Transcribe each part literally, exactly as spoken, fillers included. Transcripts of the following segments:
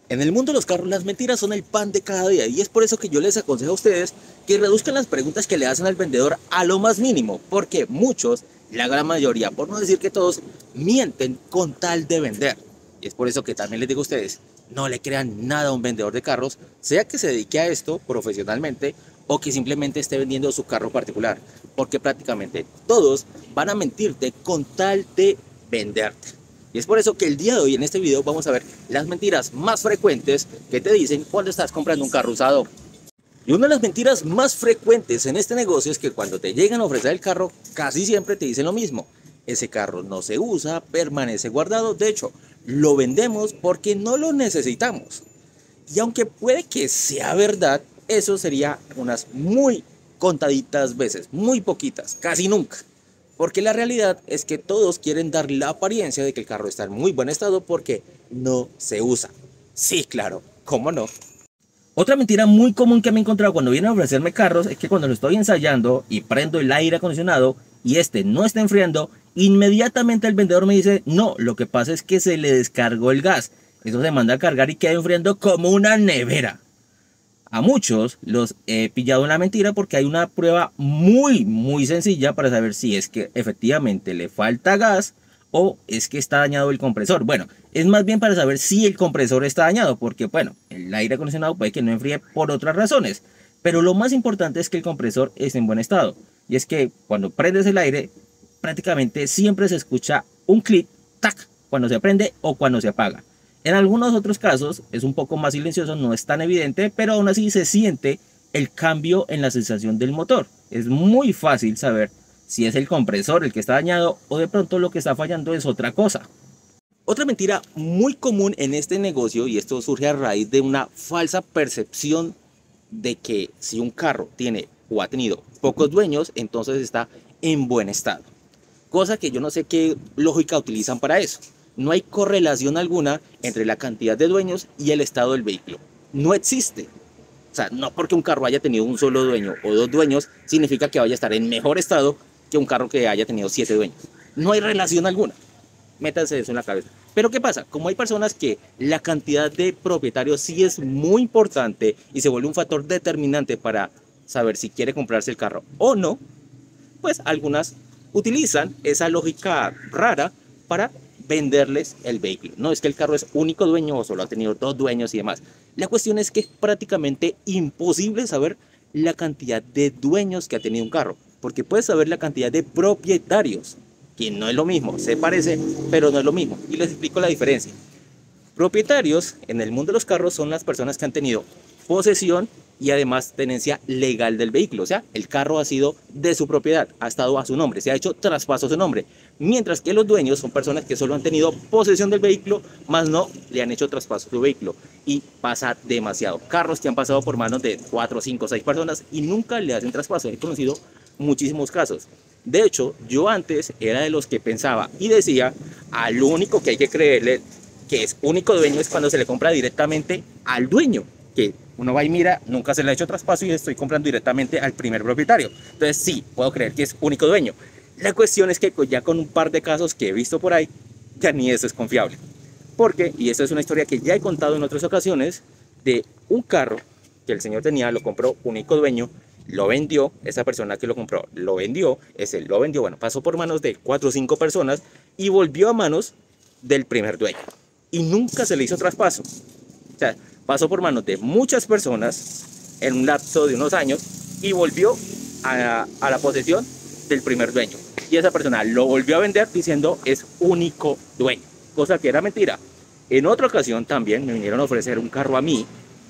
En el mundo de los carros, las mentiras son el pan de cada día y es por eso que yo les aconsejo a ustedes que reduzcan las preguntas que le hacen al vendedor a lo más mínimo, porque muchos, la gran mayoría, por no decir que todos, mienten con tal de vender. Y es por eso que también les digo a ustedes, no le crean nada a un vendedor de carros, sea que se dedique a esto profesionalmente o que simplemente esté vendiendo su carro particular, porque prácticamente todos van a mentirte con tal de venderte. Y es por eso que el día de hoy en este video vamos a ver las mentiras más frecuentes que te dicen cuando estás comprando un carro usado. Y una de las mentiras más frecuentes en este negocio es que cuando te llegan a ofrecer el carro, casi siempre te dicen lo mismo. Ese carro no se usa, permanece guardado, de hecho, lo vendemos porque no lo necesitamos. Y aunque puede que sea verdad, eso sería unas muy contaditas veces, muy poquitas, casi nunca. Porque la realidad es que todos quieren dar la apariencia de que el carro está en muy buen estado porque no se usa. Sí, claro, ¿cómo no? Otra mentira muy común que me he encontrado cuando vienen a ofrecerme carros es que cuando lo estoy ensayando y prendo el aire acondicionado y este no está enfriando, inmediatamente el vendedor me dice, no, lo que pasa es que se le descargó el gas. Eso se manda a cargar y queda enfriando como una nevera. A muchos los he pillado en la mentira porque hay una prueba muy muy sencilla para saber si es que efectivamente le falta gas o es que está dañado el compresor. Bueno, es más bien para saber si el compresor está dañado porque bueno, el aire acondicionado puede que no enfríe por otras razones, pero lo más importante es que el compresor esté en buen estado. Y es que cuando prendes el aire prácticamente siempre se escucha un clic, tac, cuando se prende o cuando se apaga. En algunos otros casos es un poco más silencioso, no es tan evidente, pero aún así se siente el cambio en la sensación del motor. Es muy fácil saber si es el compresor el que está dañado o de pronto lo que está fallando es otra cosa. Otra mentira muy común en este negocio, y esto surge a raíz de una falsa percepción de que si un carro tiene o ha tenido pocos dueños, entonces está en buen estado. Cosa que yo no sé qué lógica utilizan para eso. No hay correlación alguna entre la cantidad de dueños y el estado del vehículo. No existe. O sea, no porque un carro haya tenido un solo dueño o dos dueños, significa que vaya a estar en mejor estado que un carro que haya tenido siete dueños. No hay relación alguna. Métanse eso en la cabeza. Pero ¿qué pasa? Como hay personas que la cantidad de propietarios sí es muy importante y se vuelve un factor determinante para saber si quiere comprarse el carro o no, pues algunas utilizan esa lógica rara para venderles el vehículo. No es que el carro es único dueño o solo ha tenido dos dueños y demás. La cuestión es que es prácticamente imposible saber la cantidad de dueños que ha tenido un carro, porque puedes saber la cantidad de propietarios, que no es lo mismo, se parece, pero no es lo mismo. Y les explico la diferencia. Propietarios en el mundo de los carros son las personas que han tenido posesión y además tenencia legal del vehículo, o sea, el carro ha sido de su propiedad, ha estado a su nombre, se ha hecho traspaso a su nombre, mientras que los dueños son personas que solo han tenido posesión del vehículo, más no le han hecho traspaso a su vehículo, y pasa demasiado, carros que han pasado por manos de cuatro, cinco, seis personas y nunca le hacen traspaso. He conocido muchísimos casos. De hecho, yo antes era de los que pensaba y decía, al único que hay que creerle que es único dueño es cuando se le compra directamente al dueño, que uno va y mira, nunca se le ha hecho traspaso y estoy comprando directamente al primer propietario. Entonces sí, puedo creer que es único dueño. La cuestión es que ya con un par de casos que he visto por ahí, ya ni eso es confiable. Porque, y esto es una historia que ya he contado en otras ocasiones, de un carro que el señor tenía, lo compró único dueño, lo vendió, esa persona que lo compró lo vendió, ese lo vendió, bueno, pasó por manos de cuatro o cinco personas y volvió a manos del primer dueño. Y nunca se le hizo traspaso. O sea, pasó por manos de muchas personas en un lapso de unos años y volvió a, a la posesión del primer dueño. Y esa persona lo volvió a vender diciendo es único dueño, cosa que era mentira. En otra ocasión también me vinieron a ofrecer un carro a mí,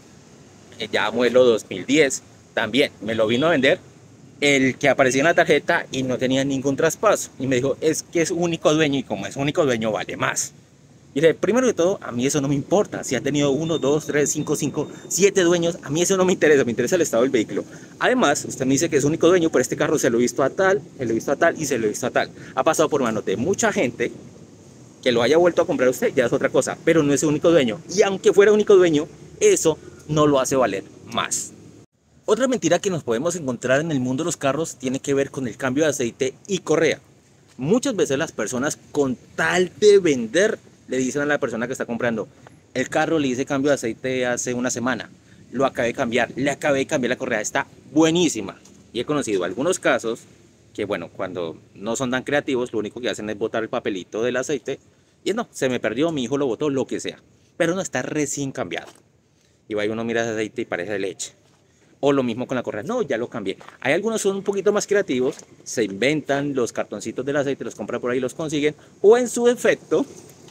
ya modelo dos mil diez, también me lo vino a vender el que aparecía en la tarjeta y no tenía ningún traspaso. Y me dijo, es que es único dueño y como es único dueño vale más. Y le, primero de todo, a mí eso no me importa. Si ha tenido uno, dos, tres, cinco, cinco, siete dueños, a mí eso no me interesa, me interesa el estado del vehículo. Además, usted me dice que es único dueño, pero este carro se lo he visto a tal, se lo he visto a tal y se lo he visto a tal. Ha pasado por manos de mucha gente, que lo haya vuelto a comprar usted ya es otra cosa, pero no es el único dueño. Y aunque fuera único dueño, eso no lo hace valer más. Otra mentira que nos podemos encontrar en el mundo de los carros tiene que ver con el cambio de aceite y correa. Muchas veces las personas con tal de vender le dicen a la persona que está comprando, El carro le hice cambio de aceite hace una semana. Lo acabé de cambiar. Le acabé de cambiar la correa. Está buenísima. Y he conocido algunos casos que, bueno, cuando no son tan creativos, lo único que hacen es botar el papelito del aceite. Y no, se me perdió, mi hijo lo botó, lo que sea. Pero no está recién cambiado. Y va y uno mira ese aceite y parece de leche. O lo mismo con la correa. No, ya lo cambié. Hay algunos que son un poquito más creativos. Se inventan los cartoncitos del aceite, los compran por ahí, los consiguen. O en su defecto,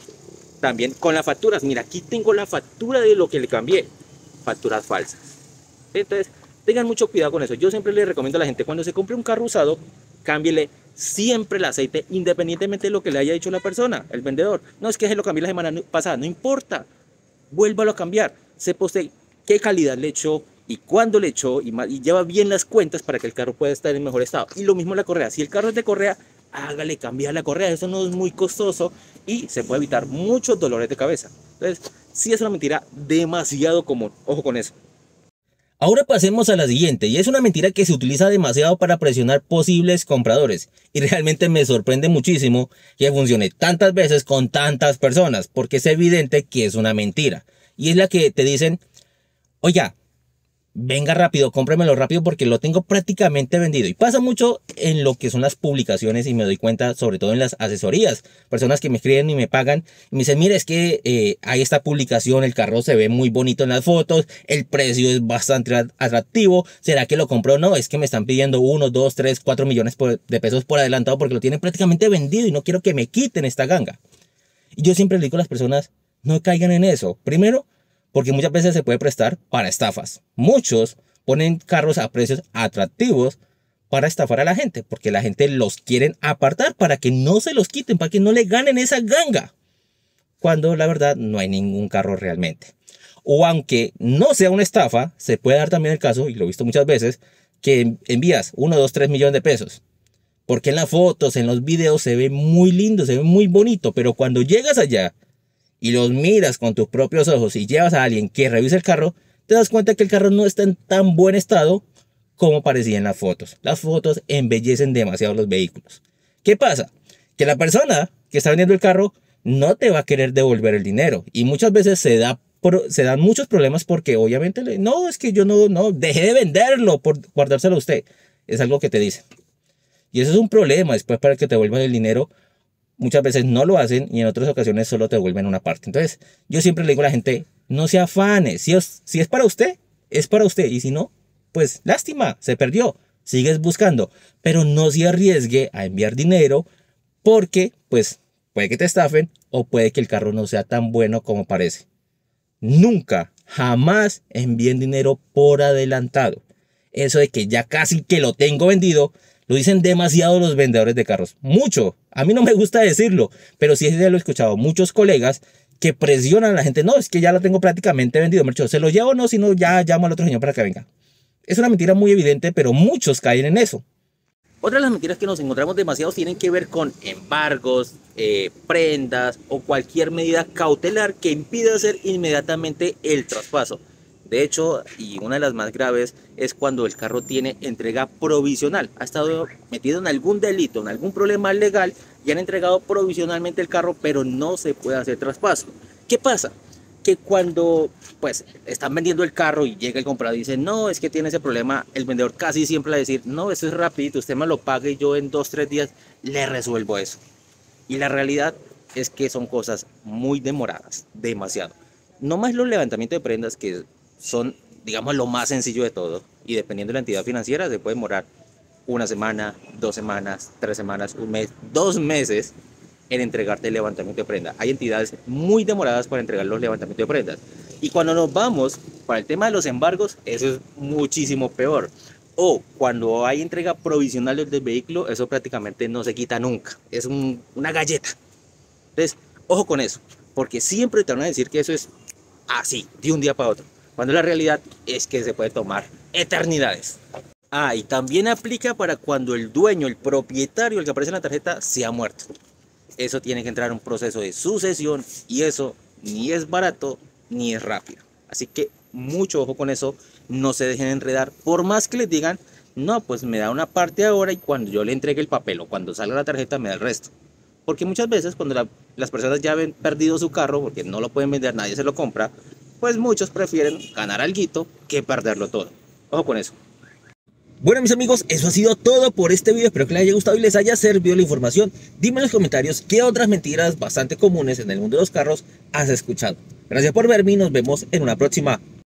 también con las facturas. Mira, aquí tengo la factura de lo que le cambié. Facturas falsas. Entonces, tengan mucho cuidado con eso. Yo siempre les recomiendo a la gente, cuando se compre un carro usado, cámbiele siempre el aceite, independientemente de lo que le haya dicho la persona, el vendedor. No, es que se lo cambié la semana pasada. No importa. Vuélvalo a cambiar. Sepa usted qué calidad le echó y cuándo le echó y, y lleva bien las cuentas para que el carro pueda estar en mejor estado. Y lo mismo la correa. Si el carro es de correa, hágale cambiar la correa. Eso no es muy costoso y se puede evitar muchos dolores de cabeza. Entonces, sí es una mentira demasiado común. Ojo con eso. Ahora pasemos a la siguiente, y es una mentira que se utiliza demasiado para presionar posibles compradores. Y realmente me sorprende muchísimo que funcione tantas veces con tantas personas, porque es evidente que es una mentira. Y es la que te dicen, oiga, venga rápido, cómpremelo rápido porque lo tengo prácticamente vendido. Y pasa mucho en lo que son las publicaciones y me doy cuenta, sobre todo en las asesorías. Personas que me escriben y me pagan y me dicen, mira, es que eh, hay esta publicación, el carro se ve muy bonito en las fotos, el precio es bastante atractivo. ¿Será que lo compro o no? Es que me están pidiendo uno, dos, tres, cuatro millones por, de pesos por adelantado porque lo tienen prácticamente vendido y no quiero que me quiten esta ganga. Y yo siempre le digo a las personas, no caigan en eso. Primero, porque muchas veces se puede prestar para estafas. Muchos ponen carros a precios atractivos para estafar a la gente, porque la gente los quieren apartar para que no se los quiten, para que no le ganen esa ganga, cuando la verdad no hay ningún carro realmente. O aunque no sea una estafa, se puede dar también el caso, y lo he visto muchas veces, que envías uno, dos, tres millones de pesos, porque en las fotos, en los videos se ve muy lindo, se ve muy bonito, pero cuando llegas allá y los miras con tus propios ojos y llevas a alguien que revise el carro, te das cuenta que el carro no está en tan buen estado como parecía en las fotos. Las fotos embellecen demasiado los vehículos. ¿Qué pasa? Que la persona que está vendiendo el carro no te va a querer devolver el dinero. Y muchas veces se, da, se dan muchos problemas porque obviamente, le, no, es que yo no, no, dejé de venderlo por guardárselo a usted. Es algo que te dicen. Y eso es un problema después para que te devuelvan el dinero. Muchas veces no lo hacen y en otras ocasiones solo te devuelven una parte. Entonces, yo siempre le digo a la gente, no se afane. Si es, si es para usted, es para usted. Y si no, pues lástima, se perdió. Sigues buscando. Pero no se arriesgue a enviar dinero porque, pues, puede que te estafen o puede que el carro no sea tan bueno como parece. Nunca, jamás envíen dinero por adelantado. Eso de que ya casi que lo tengo vendido, lo dicen demasiado los vendedores de carros. Mucho. A mí no me gusta decirlo, pero sí lo he escuchado. Muchos colegas que presionan a la gente. No, es que ya lo tengo prácticamente vendido. Mercho, ¿se lo llevo o no? Si no, ya llamo al otro señor para que venga. Es una mentira muy evidente, pero muchos caen en eso. Otra de las mentiras que nos encontramos demasiados tienen que ver con embargos, eh, prendas o cualquier medida cautelar que impida hacer inmediatamente el traspaso. De hecho, y una de las más graves es cuando el carro tiene entrega provisional. Ha estado metido en algún delito, en algún problema legal y han entregado provisionalmente el carro, pero no se puede hacer traspaso. ¿Qué pasa? Que cuando pues están vendiendo el carro y llega el comprador y dice, no, es que tiene ese problema, el vendedor casi siempre va a decir, no, eso es rapidito, usted me lo paga y yo en dos, tres días le resuelvo eso. Y la realidad es que son cosas muy demoradas, demasiado. No más los levantamientos de prendas que son, digamos, lo más sencillo de todo. Y dependiendo de la entidad financiera, se puede demorar una semana, dos semanas, tres semanas, un mes, dos meses en entregarte el levantamiento de prenda. Hay entidades muy demoradas para entregar los levantamientos de prendas. Y cuando nos vamos para el tema de los embargos, eso es muchísimo peor. O cuando hay entrega provisional del vehículo, eso prácticamente no se quita nunca. Es un, una galleta. Entonces, ojo con eso. Porque siempre te van a decir que eso es así, de un día para otro. Cuando la realidad es que se puede tomar eternidades. Ah, y también aplica para cuando el dueño, el propietario, el que aparece en la tarjeta, se ha muerto. Eso tiene que entrar en un proceso de sucesión y eso ni es barato ni es rápido. Así que mucho ojo con eso, no se dejen enredar. Por más que les digan, no, pues me da una parte ahora y cuando yo le entregue el papel o cuando salga la tarjeta me da el resto. Porque muchas veces cuando la las personas ya han perdido su carro porque no lo pueden vender, nadie se lo compra, pues muchos prefieren ganar alguito que perderlo todo. Ojo con eso. Bueno, mis amigos, eso ha sido todo por este video. Espero que les haya gustado y les haya servido la información. Dime en los comentarios qué otras mentiras bastante comunes en el mundo de los carros has escuchado. Gracias por verme y nos vemos en una próxima.